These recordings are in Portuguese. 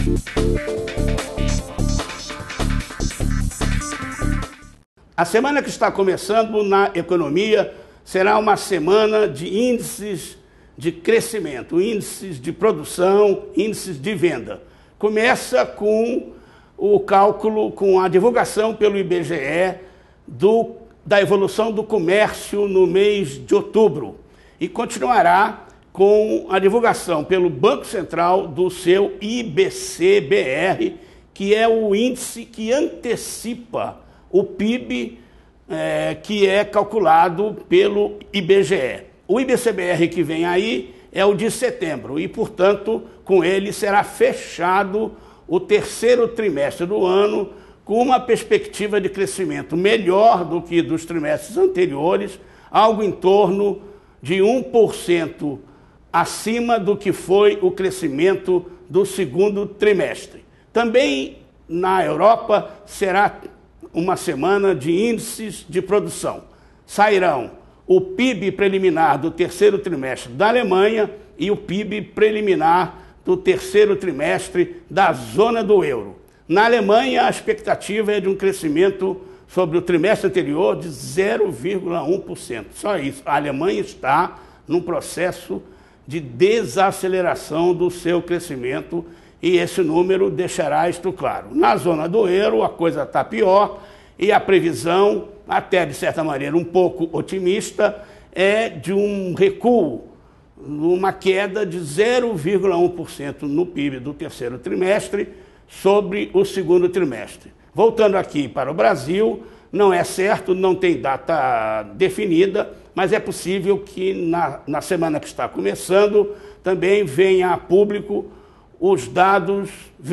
A semana que está começando na economia será uma semana de índices de crescimento, índices de produção, índices de venda. Começa com o cálculo, com a divulgação pelo IBGE da evolução do comércio no mês de outubro e continuará com a divulgação pelo Banco Central do seu IBC-BR, que é o índice que antecipa o PIB, que é calculado pelo IBGE. O IBC-BR que vem aí é o de setembro e, portanto, com ele será fechado o terceiro trimestre do ano com uma perspectiva de crescimento melhor do que dos trimestres anteriores, algo em torno de 1% acima do que foi o crescimento do segundo trimestre. Também na Europa será uma semana de índices de produção. Sairão o PIB preliminar do terceiro trimestre da Alemanha e o PIB preliminar do terceiro trimestre da zona do euro. Na Alemanha, a expectativa é de um crescimento sobre o trimestre anterior de 0,1%. Só isso. A Alemanha está num processo de desaceleração do seu crescimento e esse número deixará isto claro. Na zona do euro, a coisa está pior e a previsão, até de certa maneira um pouco otimista, é de um recuo, uma queda de 0,1% no PIB do terceiro trimestre sobre o segundo trimestre. Voltando aqui para o Brasil, não é certo, não tem data definida, mas é possível que na semana que está começando também venham a público os dados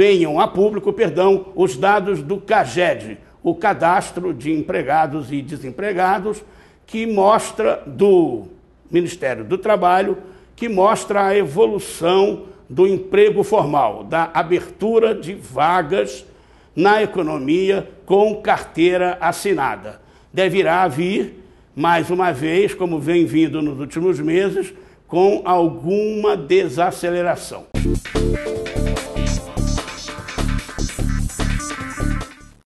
do CAGED, o Cadastro de Empregados e Desempregados, que mostra, do Ministério do Trabalho, que mostra a evolução do emprego formal, da abertura de vagas na economia com carteira assinada. Deverá vir, mais uma vez, como vem vindo nos últimos meses, com alguma desaceleração.